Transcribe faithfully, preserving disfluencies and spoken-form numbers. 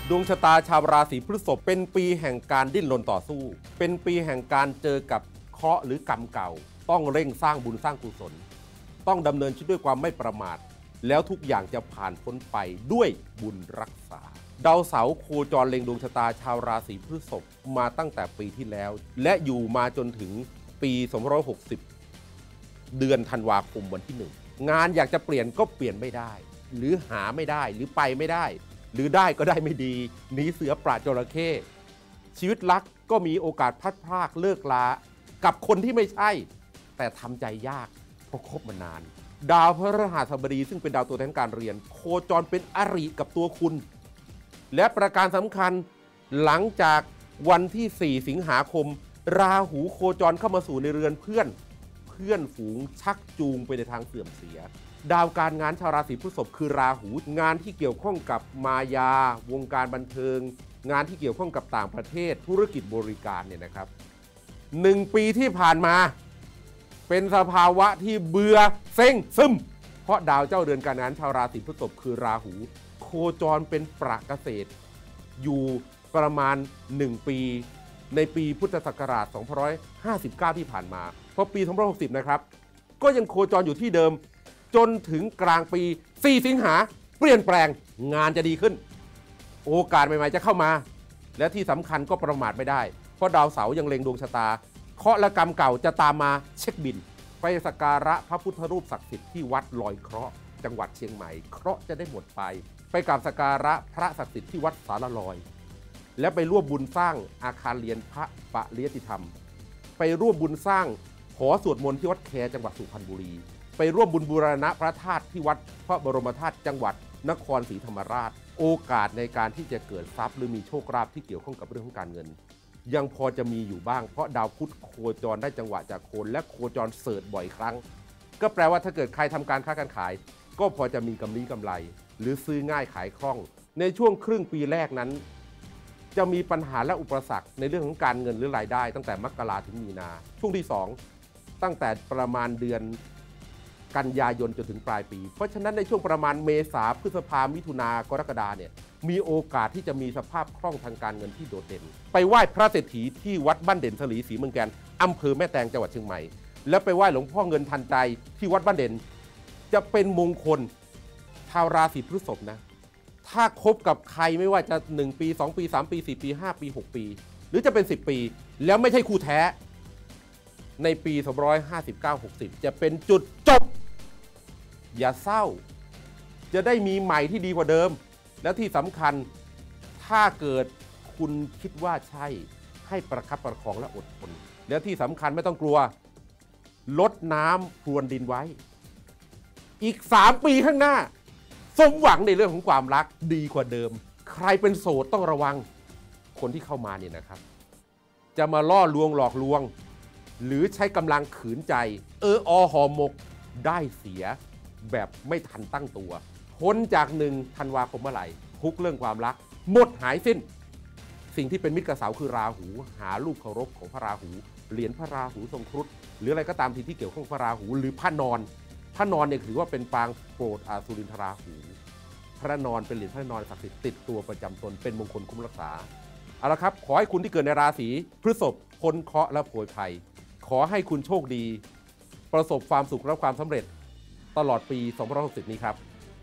ดวงชะตาชาวราศีพฤษภเป็นปีแห่งการดิ้นรนต่อสู้เป็นปีแห่งการเจอกับเคราะห์หรือกรรมเก่าต้องเร่งสร้างบุญสร้างกุศลต้องดำเนินชีวิตด้วยความไม่ประมาทแล้วทุกอย่างจะผ่านพ้นไปด้วยบุญรักษาดาวเสาร์โคจรเล็งดวงชะตาชาวราศีพฤษภมาตั้งแต่ปีที่แล้วและอยู่มาจนถึงปีสองพันห้าร้อยหกสิบเดือนธันวาคมวันที่หนึ่งงานอยากจะเปลี่ยนก็เปลี่ยนไม่ได้หรือหาไม่ได้หรือไปไม่ได้หรือได้ก็ได้ไม่ดีหนีเสือปราดจระเข้ชีวิตรักก็มีโอกาสพลัดพรากเลิกลากับคนที่ไม่ใช่แต่ทำใจยากเพราะคบมานานดาวพฤหัสบดีซึ่งเป็นดาวตัวแทนการเรียนโคจรเป็นอริกับตัวคุณและประการสำคัญหลังจากวันที่สี่สิงหาคมราหูโคจรเข้ามาสู่ในเรือนเพื่อนเพื่อนฝูงชักจูงไปในทางเสื่อมเสียดาวการงานชาวราศีพฤษภคือราหูงานที่เกี่ยวข้องกับมายาวงการบันเทิงงานที่เกี่ยวข้องกับต่างประเทศธุรกิจบริการเนี่ยนะครับหนึ่งปีที่ผ่านมาเป็นสภาวะที่เบื่อเซ็งซึมเพราะดาวเจ้าเรือนการงานชาวราศีพฤษภคือราหูโคจรเป็นประเกษตรอยู่ประมาณหนึ่งปีในปีพุทธศักราชสองพันห้าร้อยห้าสิบเก้าที่ผ่านมาพอปีสองพันห้าร้อยหกสิบนะครับก็ยังโคจรอยู่ที่เดิมจนถึงกลางปีสี่สิงหาเปลี่ยนแปลงงานจะดีขึ้นโอกาสใหม่ๆจะเข้ามาและที่สำคัญก็ประมาทไม่ได้เพราะดาวเสาร์ยังเล็งดวงชะตาเคราะห์และกรรมเก่าจะตามมาเช็คบินไปสักการะพระพุทธรูปศักดิ์สิทธิ์ที่วัดลอยเคราะห์จังหวัดเชียงใหม่เคราะห์จะได้หมดไปไปกราบสักการะพระศักดิ์สิทธิ์ที่วัดสารลอยและไปร่วมบุญสร้างอาคารเรียนพระปริยติธรรมไปร่วมบุญสร้างหอสวดมนต์ที่วัดแคจังหวัดสุพรรณบุรีไปร่วมบุญบูรณะพระธาตุที่วัดพระบรมธาตุจังหวัดนครศรีธรรมราชโอกาสในการที่จะเกิดทรัพย์หรือมีโชคลาภที่เกี่ยวข้องกับเรื่องของการเงินยังพอจะมีอยู่บ้างเพราะดาวพุธโคจรได้จังหวะจากโคนและโคจรเสริฐบ่อยครั้งก็แปลว่าถ้าเกิดใครทำการค้าการขายก็พอจะมีกำไรกำไรหรือซื้อง่ายขายคล่องในช่วงครึ่งปีแรกนั้นจะมีปัญหาและอุปสรรคในเรื่องของการเงินหรือรายได้ตั้งแต่มกราถึงมีนาช่วงที่สองตั้งแต่ประมาณเดือนกันยายนจนถึงปลายปีเพราะฉะนั้นในช่วงประมาณเมษาพฤษภามิถุนากรกฎาเนี่ยมีโอกาสที่จะมีสภาพคล่องทางการเงินที่โดดเด่นไปไหว้พระเศรษฐีที่วัดบ้านเด่นสลีศรีเมืองแกนอำเภอแม่แตงจังหวัดเชียงใหม่แล้วไปไหว้หลวงพ่อเงินทันใจที่วัดบ้านเด่นจะเป็นมงคลชาวราศีพฤษภนะถ้าคบกับใครไม่ว่าจะหนึ่งปีสองปีสามปีสี่ปีห้าปีหกปีหรือจะเป็นสิบปีแล้วไม่ใช่คู่แท้ในปีสองพันห้าสิบเก้า หกสิบจะเป็นจุดจบอย่าเศร้าจะได้มีใหม่ที่ดีกว่าเดิมแล้วที่สำคัญถ้าเกิดคุณคิดว่าใช่ให้ประคับประคองและอดทนแล้วที่สำคัญไม่ต้องกลัวลดน้ำพรวนดินไว้อีกสามปีข้างหน้าสมหวังในเรื่องของความรักดีกว่าเดิมใครเป็นโสดต้องระวังคนที่เข้ามาเนี่ยนะครับจะมาล่อลวงหลอกลวงหรือใช้กำลังขืนใจเอออหอมกได้เสียแบบไม่ทันตั้งตัวพ้นจากหนึ่งธันวาคมเมื่อไหร่ทุกเรื่องความรักหมดหายสิ้นสิ่งที่เป็นมิตรกับเสาคือราหูหารูปเคารพของพระราหูเหรียญพระราหูทรงครุฑหรืออะไรก็ตามทีที่เกี่ยวข้องพระราหูหรือพระนอนพระนอนเนี่ยถือว่าเป็นปางโปรดอาสุรินทราหูพระนอนเป็นเหรียญพระนอนศักดิ์สิทธิ์ติดตัวประจำตนเป็นมงคลคุ้มรักษาเอาละครับขอให้คุณที่เกิดในราศีพฤษภพ้นเคราะห์และโผยภัยขอให้คุณโชคดีประสบความสุขและความสำเร็จตลอดปีสองพันห้าร้อยหกสิบนี้ครับ